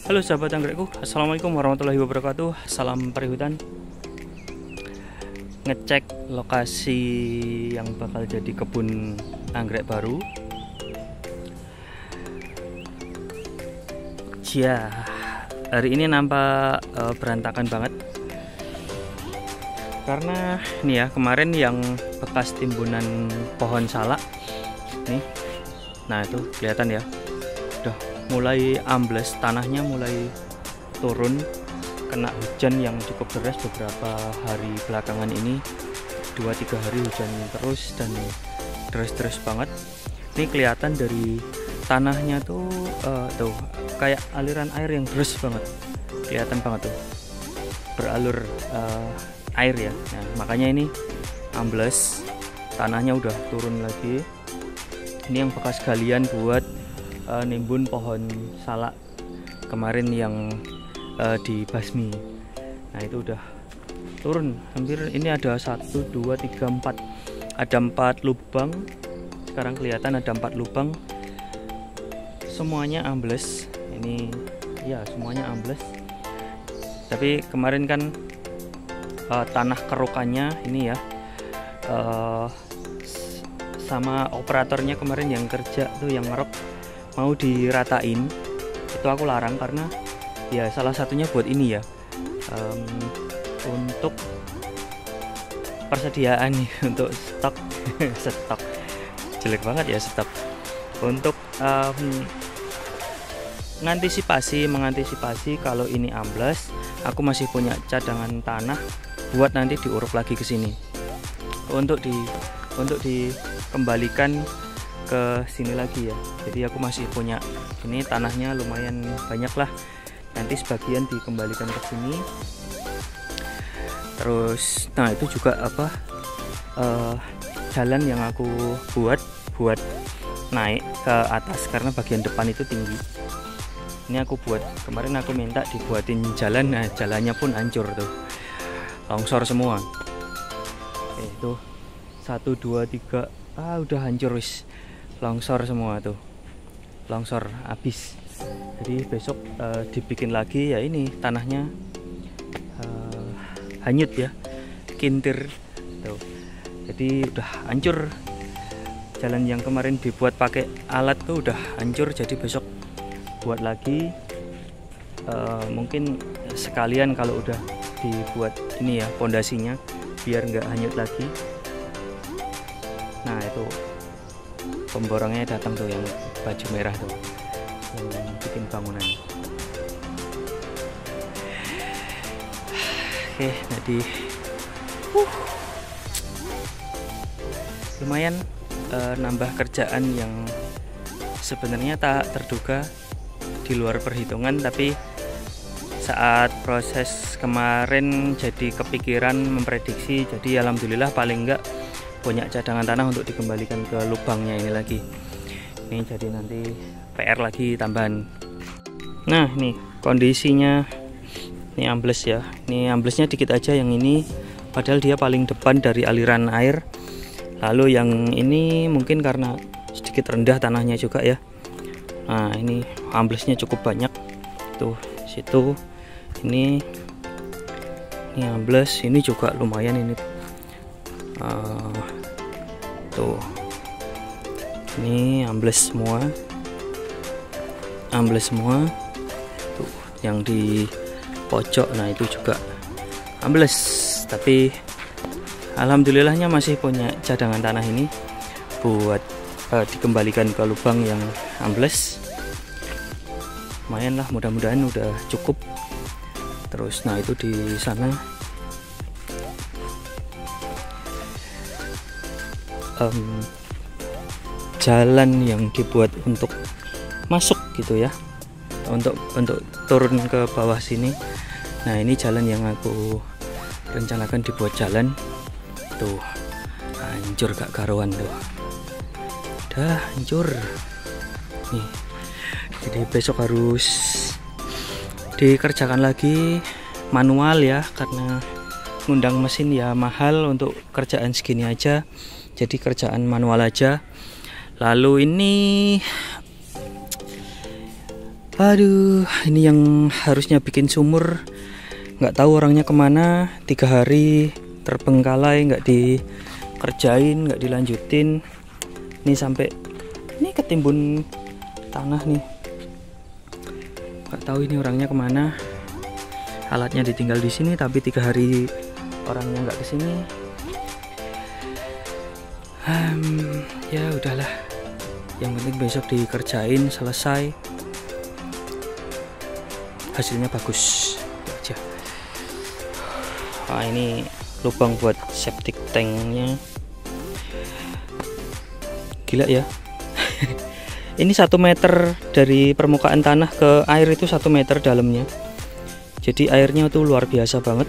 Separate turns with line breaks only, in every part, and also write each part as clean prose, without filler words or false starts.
Halo sahabat anggrekku, assalamualaikum warahmatullahi wabarakatuh. Salam perihutan. Ngecek lokasi yang bakal jadi kebun anggrek baru. Ya, hari ini nampak berantakan banget. Karena nih ya, kemarin yang bekas timbunan pohon salak nih. Nah, itu kelihatan ya. Udah mulai ambles, tanahnya mulai turun, kena hujan yang cukup deras beberapa hari belakangan ini. 2-3 hari hujan terus dan deras-deras banget. Ini kelihatan dari tanahnya tuh kayak aliran air yang deras banget, kelihatan banget tuh beralur air ya. Nah, makanya ini ambles, tanahnya udah turun lagi. Ini yang bekas galian buat nimbun pohon salak kemarin yang dibasmi. Nah, itu udah turun hampir, ini ada 1, 2, 3, 4, ada 4 lubang. Sekarang kelihatan ada 4 lubang, semuanya ambles. Ini ya semuanya ambles, tapi kemarin kan tanah kerukannya ini ya, sama operatornya kemarin yang kerja tuh, yang ngerok, mau diratain. Itu aku larang karena ya salah satunya buat ini ya, untuk persediaan nih, untuk stok stok jelek banget ya, stok untuk mengantisipasi kalau ini ambles. Aku masih punya cadangan tanah buat nanti diuruk lagi ke sini untuk dikembalikan ke sini lagi ya. Jadi aku masih punya ini, tanahnya lumayan banyak lah, nanti sebagian dikembalikan ke sini. Terus nah itu juga jalan yang aku buat naik ke atas karena bagian depan itu tinggi. Ini aku buat, kemarin aku minta dibuatin jalan. Nah, jalannya pun hancur tuh, longsor semua. Tuh 1, 2, 3, udah hancur wis, longsor semua tuh, longsor habis. Jadi besok dibikin lagi ya, ini tanahnya hanyut ya, kintir tuh. Jadi udah hancur, jalan yang kemarin dibuat pakai alat tuh udah hancur. Jadi besok buat lagi, mungkin sekalian kalau udah dibuat ini ya pondasinya, biar nggak hanyut lagi. Nah, itu pemborongnya datang tuh, yang baju merah tuh, yang bikin bangunan. Oke, jadi lumayan nambah kerjaan yang sebenarnya tak terduga, di luar perhitungan. Tapi saat proses kemarin jadi kepikiran memprediksi, jadi alhamdulillah paling enggak punya cadangan tanah untuk dikembalikan ke lubangnya ini lagi. Ini jadi nanti PR lagi tambahan. Nah, nih kondisinya, ini ambles ya. Ini amblesnya dikit aja yang ini, padahal dia paling depan dari aliran air. Lalu yang ini mungkin karena sedikit rendah tanahnya juga ya. Nah, ini amblesnya cukup banyak tuh, situ ini ambles, ini juga lumayan ini. Tuh, ini ambles semua tuh, yang di pojok. Nah, itu juga ambles, tapi alhamdulillahnya masih punya cadangan tanah ini buat dikembalikan ke lubang yang ambles. Lumayan lah, mudah-mudahan udah cukup. Terus nah itu di sana jalan yang dibuat untuk masuk gitu ya, untuk turun ke bawah sini. Nah, ini jalan yang aku rencanakan dibuat jalan tuh, hancur gak karuan tuh, udah hancur nih. Jadi besok harus dikerjakan lagi manual ya, karena ngundang mesin ya mahal untuk kerjaan segini aja, jadi kerjaan manual aja. Lalu ini Aduh, ini yang harusnya bikin sumur nggak tahu orangnya kemana. 3 hari terbengkalai, nggak dikerjain, nggak dilanjutin. Ini sampai ini ketimbun tanah nih. Nggak tahu ini orangnya kemana. Alatnya ditinggal di sini, tapi 3 hari orangnya nggak kesini. Ya udahlah. Yang penting besok dikerjain selesai. Hasilnya bagus aja. Nah, ini lubang buat septic tanknya. Gila ya. Ini 1 meter dari permukaan tanah ke air itu 1 meter dalamnya. Jadi airnya tuh luar biasa banget.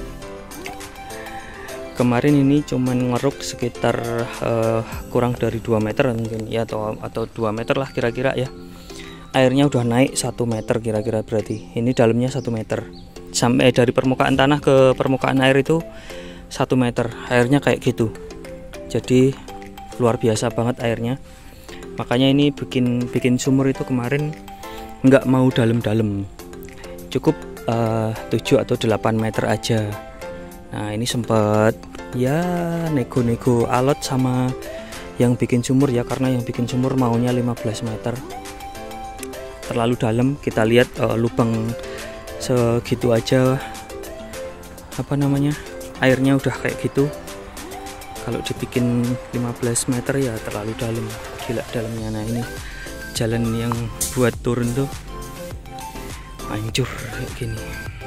Kemarin ini cuman ngeruk sekitar kurang dari 2 meter mungkin ya, atau 2 meter lah kira-kira ya. Airnya udah naik 1 meter kira-kira, berarti ini dalamnya 1 meter. Sampai dari permukaan tanah ke permukaan air itu 1 meter. Airnya kayak gitu. Jadi luar biasa banget airnya. Makanya ini bikin sumur itu kemarin nggak mau dalam-dalam. Cukup 7 atau 8 meter aja. Nah, ini sempat ya nego-nego alot sama yang bikin sumur ya, karena yang bikin sumur maunya 15 meter. Terlalu dalam. Kita lihat lubang segitu aja, apa namanya, airnya udah kayak gitu. Kalau dibikin 15 meter ya terlalu dalam, gila dalamnya. Nah, ini jalan yang buat turun tuh hancur kayak gini.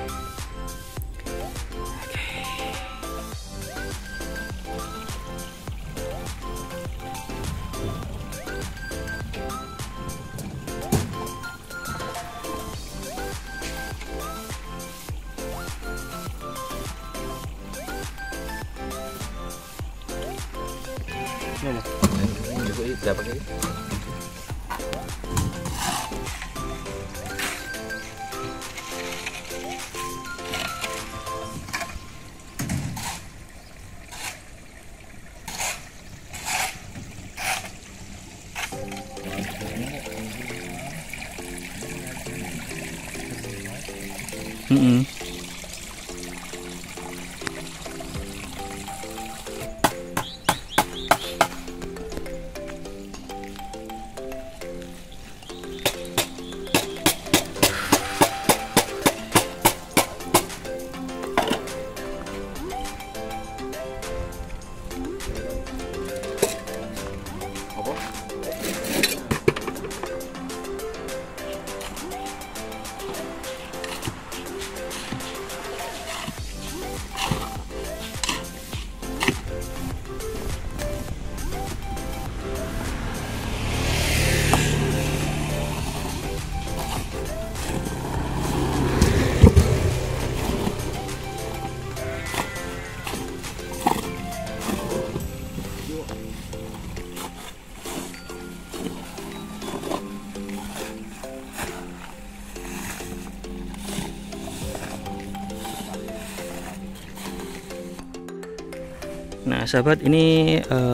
Nah sahabat, ini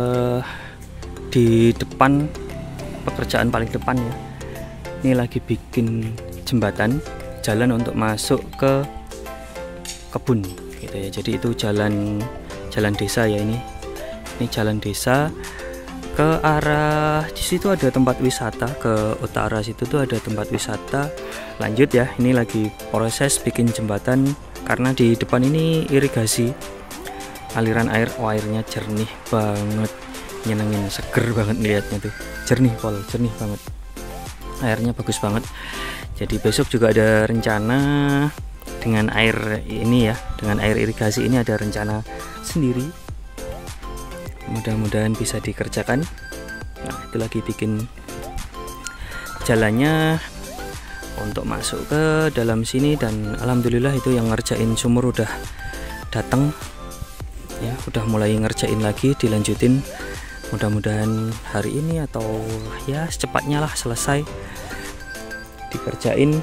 di depan, pekerjaan paling depan ya, ini lagi bikin jembatan jalan untuk masuk ke kebun gitu ya. Jadi itu jalan desa ya, ini jalan desa ke arah di situ ada tempat wisata, ke utara situ tuh ada tempat wisata. Lanjut ya, ini lagi proses bikin jembatan karena di depan ini irigasi. Aliran air, airnya jernih banget, nyenengin, seger banget lihatnya tuh, jernih jernih banget, airnya bagus banget. Jadi besok juga ada rencana dengan air ini ya, dengan air irigasi ini ada rencana sendiri, mudah-mudahan bisa dikerjakan. Nah itu lagi bikin jalannya untuk masuk ke dalam sini, dan alhamdulillah itu yang ngerjain sumur udah datang ya, udah mulai ngerjain lagi, dilanjutin. Mudah-mudahan hari ini atau ya secepatnya lah selesai dikerjain.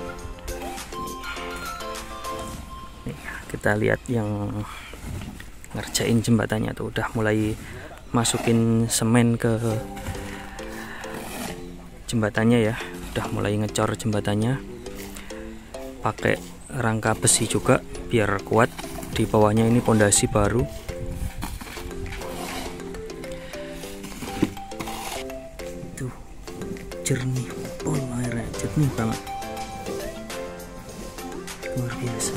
Nih, kita lihat yang ngerjain jembatannya tuh udah mulai masukin semen ke jembatannya ya, udah mulai ngecor jembatannya. pakai rangka besi juga biar kuat. Di bawahnya ini pondasi baru. Tuh, jernih, airnya jernih banget, luar biasa.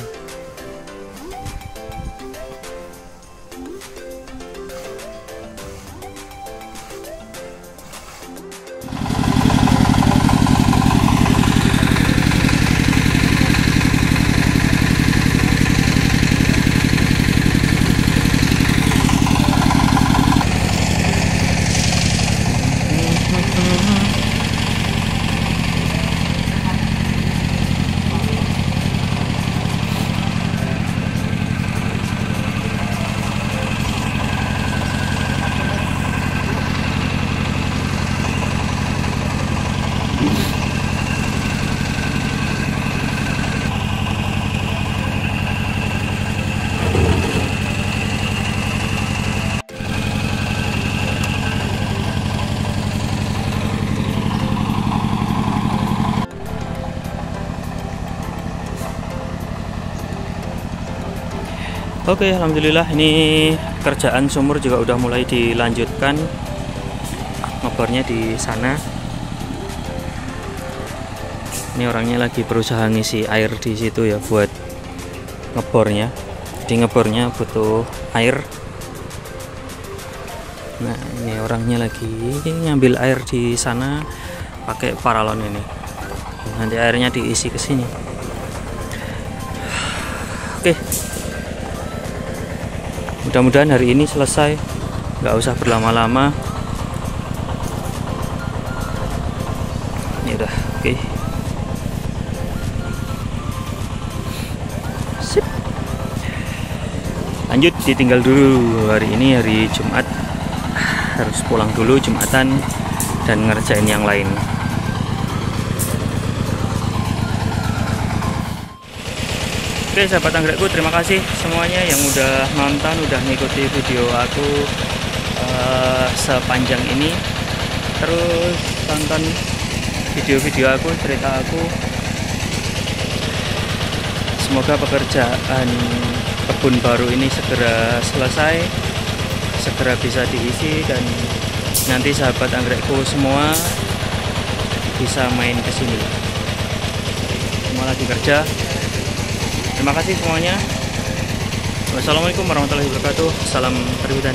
Oke, alhamdulillah ini kerjaan sumur juga udah mulai dilanjutkan. Ngebornya di sana. Ini orangnya lagi berusaha ngisi air di situ ya buat ngebornya. Jadi ngebornya butuh air. Nah, ini orangnya lagi ngambil air di sana pakai paralon ini. Nanti airnya diisi ke sini. Oke. Mudah-mudahan hari ini selesai, nggak usah berlama-lama. Ya udah, oke. Sip. Lanjut, ditinggal dulu. Hari ini hari Jumat, harus pulang dulu Jumatan dan ngerjain yang lain. Oke sahabat anggrekku, terima kasih semuanya yang udah nonton, udah ngikuti video aku sepanjang ini. Terus tonton video-video aku, cerita aku. Semoga pekerjaan kebun baru ini segera selesai, segera bisa diisi, dan nanti sahabat anggrekku semua bisa main ke sini. Semua lagi kerja. Terima kasih semuanya. Wassalamualaikum warahmatullahi wabarakatuh. Salam perbutan.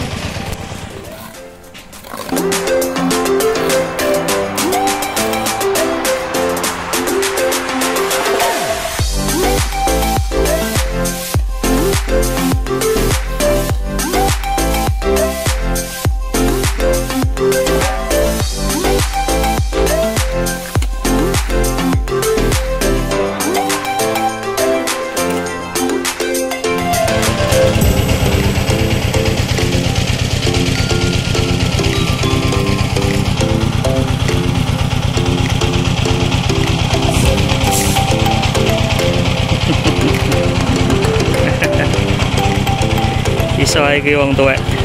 Iso iki wong tuwek.